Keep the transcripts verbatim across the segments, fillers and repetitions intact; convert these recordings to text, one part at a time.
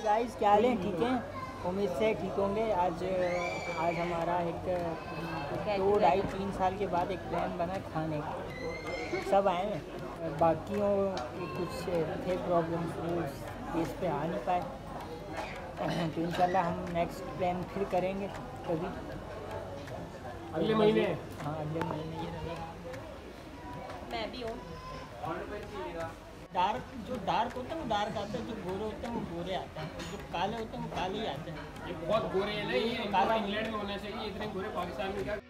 Guys क्या हाल है? ठीक है, उम्मीद से ठीक होंगे। आज आज हमारा एक दो ढाई तीन साल के बाद एक प्लान बना खाने का। सब आए हैं, बाकियों के कुछ थे प्रॉब्लम, वो इस पे आ नहीं पाए। तो इंशाल्लाह हम नेक्स्ट प्लान फिर करेंगे कभी अगले महीने। हाँ अगले महीने ये रहेगा। मैं भी हूँ। डार्क जो डार्क होता है वो डार्क आता है, जो गोरे होते हैं वो गोरे आते हैं, जो काले होते हैं वो काले ही आते हैं। ये बहुत गोरे हैं ना, ये काला इंग्लैंड में होना चाहिए, इतने गोरे पाकिस्तान में क्या।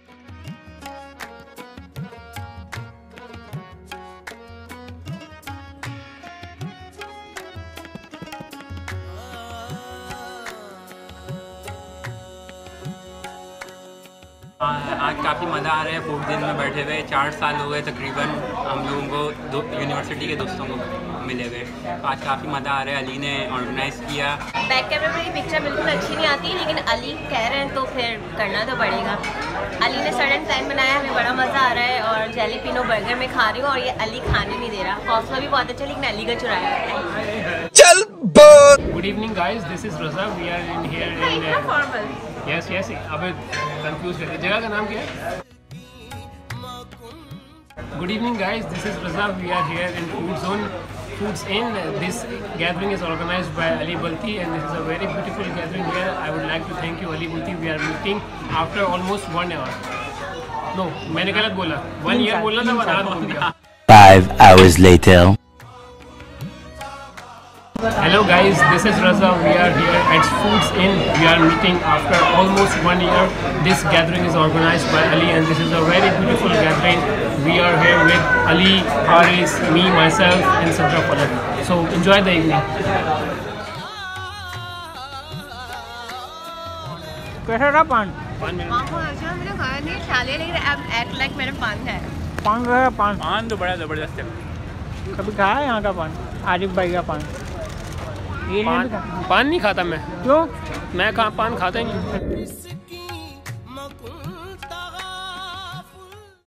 आज काफ़ी मज़ा आ रहा है फूड दिन में बैठे हुए। चार साल हो गए तकरीबन हम लोगों को दो यूनिवर्सिटी के दोस्तों को मिले हुए। आज काफ़ी मज़ा आ रहा है। अली ने ऑर्गेनाइज़ किया। बैक कैमरे में पिक्चर बिल्कुल अच्छी नहीं आती, लेकिन अली कह रहे हैं तो फिर करना तो पड़ेगा। अली ने सडन प्लान बनाया, हमें बड़ा मज़ा आ रहा है। और जैलीपिनो बर्गर में खा रही हूँ और ये अली खाने नहीं दे रहा। हौसला भी बहुत अच्छा, लेकिन अली का चुराया। चल good evening guys, this is Raza. We are in here in formal. Yes yes अब कंफ्यूज करके जगह का नाम क्या है? Good evening guys, this is Raza. We are here in food zone foods in. This gathering is organised by Ali Balti and this is a very beautiful gathering here. I would like to thank you Ali Balti. We are meeting after almost one our. No, मैंने गलत बोला, one year बोलना था, one hour बोल दिया। Five hours later. Hello guys, this is Raza. We are here at Foods Inn. We are meeting after almost one year. This gathering is organized by Ali and this is a very beautiful gathering. We are here with Ali, Haris, me, myself and Sadra Falak. So enjoy the evening. कैसा रहा पान? पान में मैंने खाया नहीं, खा लिया, लेकिन अब एक्ट लाइक मैंने पान खाया। पान रहा पान पान तो बड़ा ज़बरदस्त है। कभी खाया है यहाँ का पान? आरिफ भाई का पान ये पान, नहीं पान नहीं खाता मैं। क्यों? मैं कहाँ पान खाता ही नहीं।